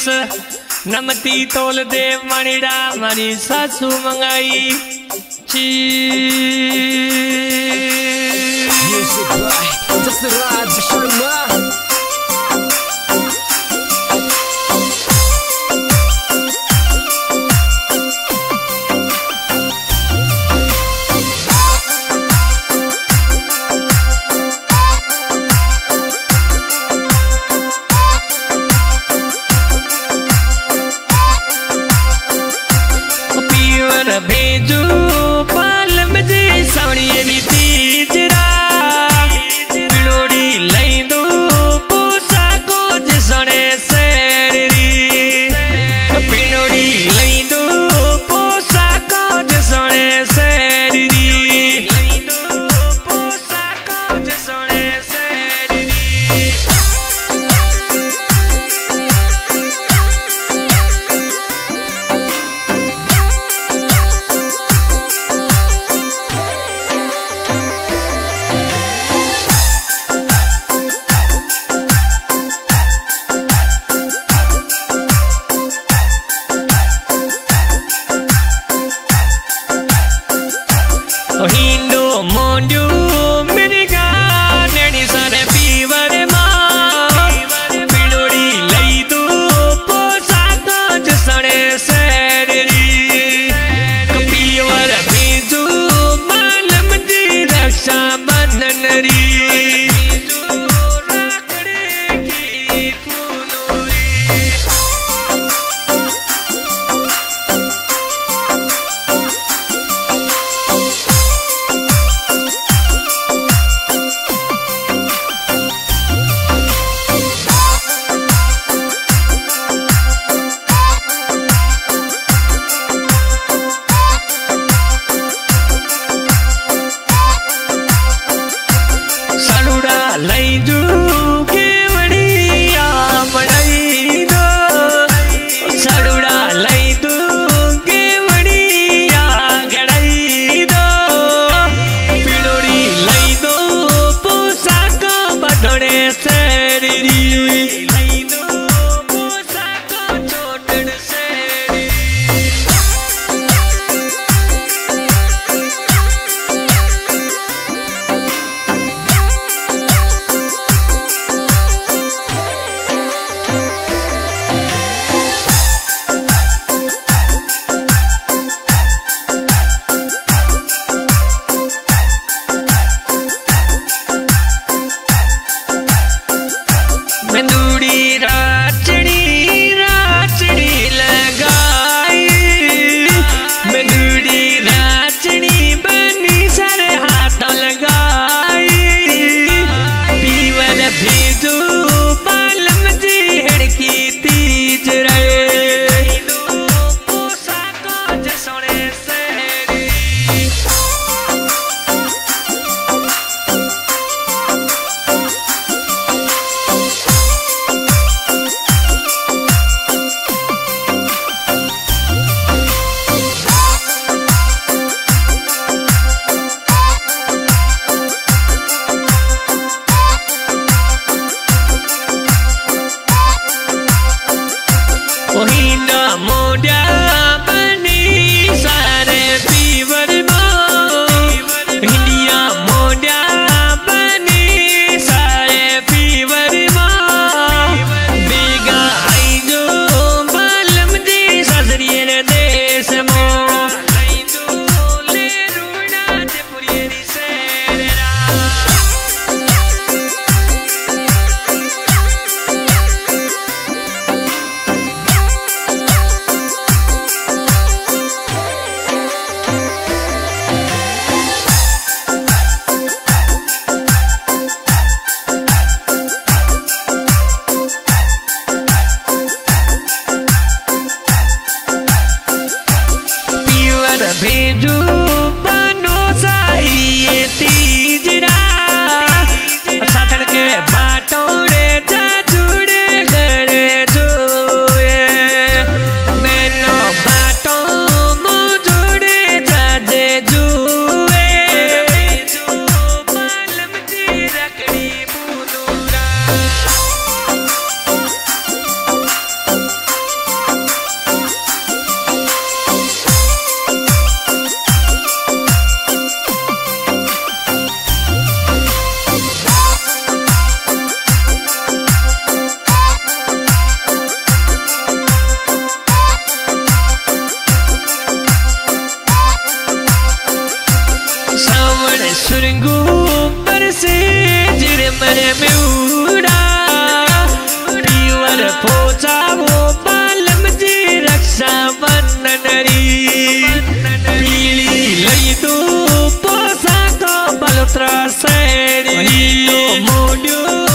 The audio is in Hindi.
बस नमती तोल दे मणिड़ा मारी सासू मंगाई Music by Dasaraj Sharma. भेजू पालम जी सावणिये नी तीजरा पिलोड़ी लई दो पूसा को जिसने सेरी पिलोड़ी लई दो पूसा को जिसने सेरी लई दो पूसा को जिसने सेरी हिंदू मोंडू मेरी गाने सारे पीवर माँ पिलोड़ी लई दो पोसाक जिसने सेरी पीवर भेजू मालम जी रक्षा बंधन री लई दू केवड़िया बनाई दो सड़ुड़ा लई दू केवड़िया गड़ाई दो पिलोड़ी लई दो पोसाक बटोड़े सेरी लई दो पोसाक चोटड़ सेरी मंदूड़ी राचड़ी राचड़ी लगाई मंदूड़ी राचड़ी बनी सारे हाथ लगाई पीवर भेजू पालम जी हड़की तीज रहे ओहिना मोड़ा बनी सारे पीवर हिंदिया मोड़ा बनी सारे पीवर बेगा आई जो बालम जी ससरिये देश मो ले रूना जपुरिये सेरा भेजू बनो साहिए तीजरा साथड़ के बाटोड़े जा जुड़े गरे जोए मैनो बाटो मो जुड़े जा जे जुए बालम जी रखड़ी बुलूरा सुरंगू बरसे जिर मरे में उड़ा पीवर पोचा वो बालम जी रक्षा बंधनरी पीली लई दो पोसा को बलत्रा सेड़ी मोड़ो